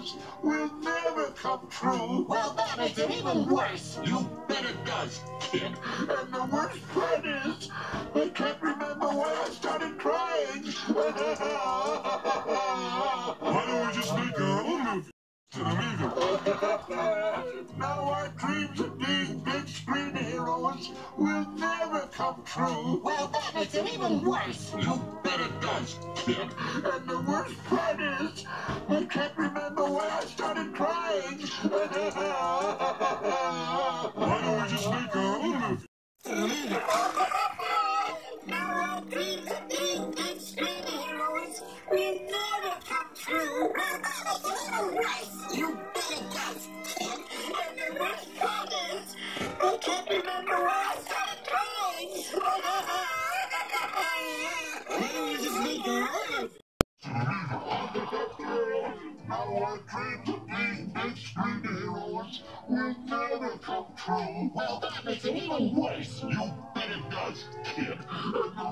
heroes will never come true. Well, that makes it even worse. You bet it does, kid. And the worst part is, I can't remember when I started crying. Why don't we just make our own movie? Now our dreams of being big screen heroes will never come true. Well, that makes it even worse. You bet it does, kid. And the worst part is, I can't remember when I started crying. Why don't we just make our own movie? Now our dreams of being big screen heroes will never come true. Well, that makes it even worse. You bet it does, kid. And the worst part is, I can't remember when I started crying. Why don't we just make our own movie? Now our dreams of being big screen heroes will never come true. Well, that makes it even worse. You bet it does, kid. And the